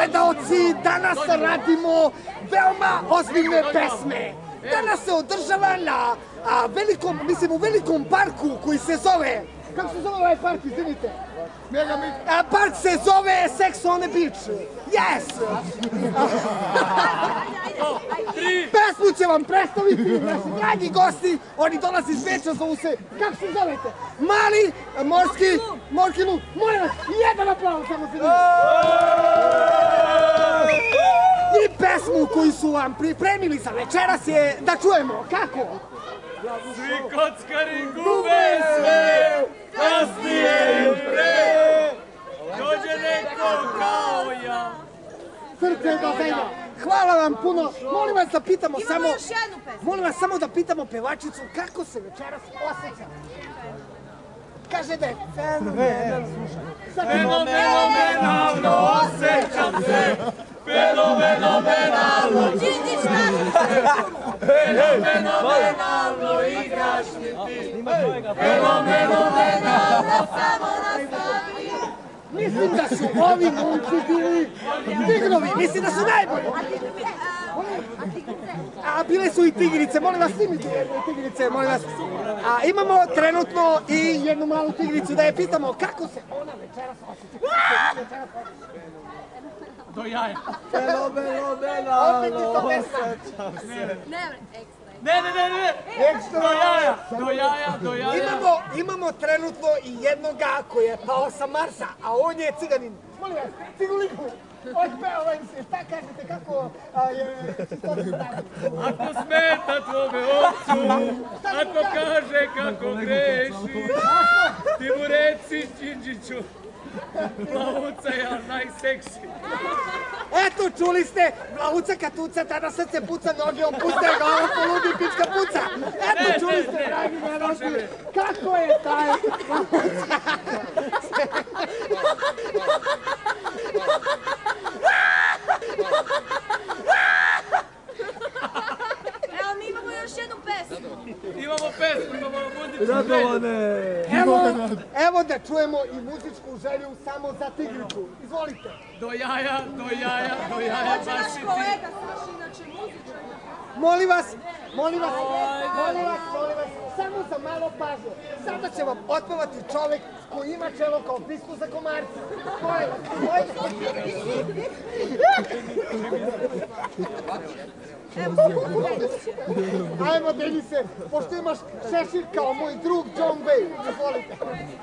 gledaoci, danas radimo veoma ozbiljne pesme. Danas se održava na u velikom parku koji se zove... Kako se zove ovaj park, izvinite? Park se zove Sex on the Beach. Yes! Pesmu će vam predstaviti naši dragi gosti. Oni dolaze iz Beča, zovu se... Kako se zovete? Mali, morski luk. Molim vas, jedan aplauz samo za njih. I pesmu koju su vam pripremili za večeras je da čujemo. Kako? Svi kockari gube sve, kasnije i pre, dođe neko kao ja. Srce do zemlja. Hvala vam puno. Molim vas da pitamo samo... Imamo još jednu pesmu. Molim vas samo da pitamo pevačicu kako se večeras osjeća. Kaže da je fenomenalno. Fenomenalno osjećam se, fenomenalno Đinđić naš. fenomenalno igraš mi ti, fenomenalno Samo nastavi. Mislim da su ovi momci bili tigrovi. Mislim da su najbolji. A bile su i tigrice. Molim vas, snimite jedne tigrice, molim vas. Imamo trenutno i jednu malu tigricu da je pitamo kako se ona večeras osjeća. do jaja. Opet je to pesma. Ne, Ekstra. do jaja. Imamo trenutno i jednoga koji je pao sa Marsa, a on je ciganin. Molim vas, ciguliku. Otpeo vam se, šta kažete, kako je... Ako smeta tvome ocu, ako kaže kako greši, ti mu reci Đinđiću, plavuca je najseksi. Eto, čuli ste, Vlavuca kad tuca, tada srce puca, noge opuste, glava poludi, pička puca. Eto, čuli ste, dragi gledalci, kako je taj Vlavuca. Evo, mi imamo još jednu pesmu. Imamo pesmu, imamo muzičku. Evo da čujemo i muzičku želju samo za tigricu. Izvolite. Do jaja, Hoće baš naš i ti. kolega, Saš, inače muzičar. Molim vas, samo za malo pažnje. Sada će vam otpevati čovek koji ima čelo kao pisku za komarca. Molim vas, ajmo, Denise, pošto imaš šešir kao moj drug John Wayne. Izvolite.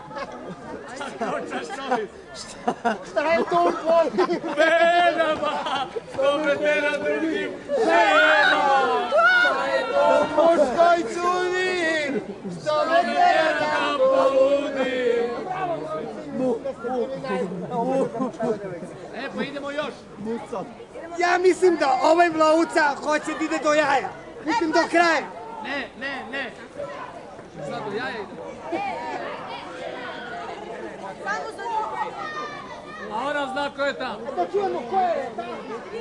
Šta je to u tvojim? Venama, što me tera drugim ženama. Muškoj curi, što me tera da poludim. Pa idemo još. Ja mislim da ovaj Vlavuca hoće da ide do jaja. Mislim do kraja. Ne. Sad do jaja idemo. Samo za njih. A ona zna ko je tamo. Da čujemo ko je tamo.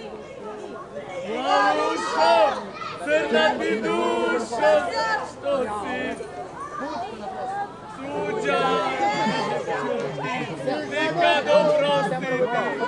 Vlavušo, crna ti dušo, što si suđa, nikad oprostiti.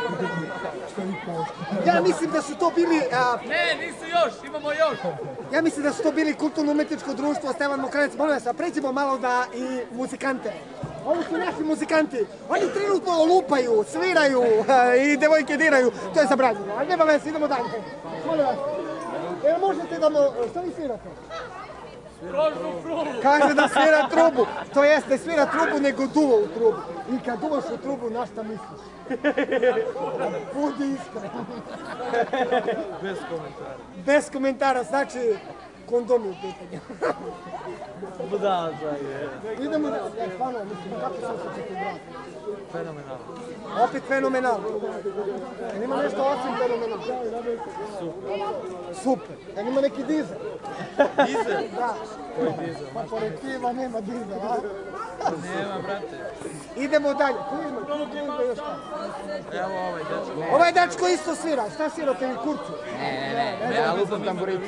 Ja mislim da su to bili... Ne, nisu još, imamo još. Ja mislim da su to bili kulturno-umetničko društvo Stevan Mokranec. Molim vas, pređemo malo da i muzikante. Ovo su naši muzikanti. Oni trenutno lupaju, sviraju i devojke diraju. To je zabranjeno. Ali nema veze, idemo dalje. Molim vas. Jel možete da šta vi svirate? Kožnu trubu. Kaže da svira trubu. To jest, ne svira trubu, nego duva u trubu. I kad duvaš u trubu, na šta misliš? Budi iskren. Bez komentara. Bez komentara, znači kondomi u pitanju. Da je. Idemo da, stvarno, mislim, kako se osjećate, brat? Fenomenalno. Opet fenomenalno. Jel ima nešto osim fenomenalno? Super. Jel ima neki dizel? Dizel? Da. Koji dizel? Pa pored piva nema dizela, a? Nema, brate. Idemo dalje. Tu još šta? Evo ovaj dečko. Ovaj dečko isto svira. Šta svirate i kurcu? Ne, ja lupam tamburicu.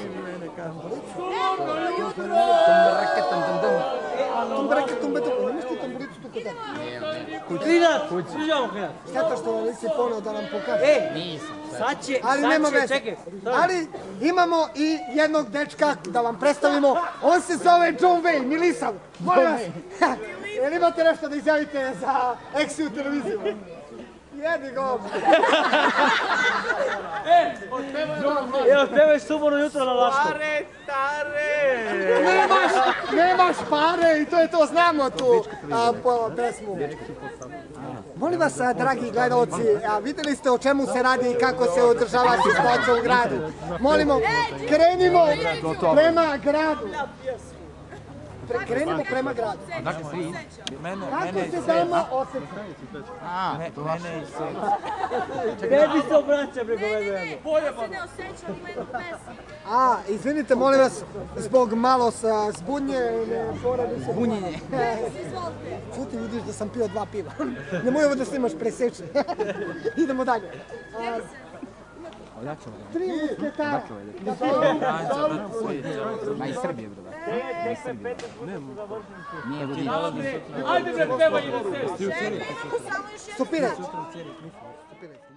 Tumbreke, tumbe, tumbe. Nemaš ti tamburicu tu kod Klinac, služavamo klinac. Šteta što nisi ponao da nam pokaže. Sad će, Ali nema veze. čekaj. Ali imamo i jednog dečka da vam predstavimo. On se zove John Wayne, Milisav. Molim vas. Jel imate nešto da izjavite za Exiju televiziju? Jedi go. Evo, pevaj suborno jutro na Lašku. Nemaš pare i to je to, znamo tu pesmu. Molim vas, dragi gledalci, vidjeli ste o čemu se radi i kako se održava čistoća u gradu. Molimo, krenimo prema gradu. Krenimo prema gradu. Dakle, svi? Kako se dama osjeća? Tebi se obraća preko mene. Ja se ne osjećam u menu pesmu. Izvinite, molim vas, zbog malo zbunjenje. Bunjenje. Izvolite. Čuti, vidiš da sam pio 2 piva. Nemoj ovo da snimaš preseče. Idemo dalje. 3 musketara. Ma iz Srbije, bro. Nije vodi. Ajde bre, pevaj i na sebi. Samo još jednu Stopiraj. stvar.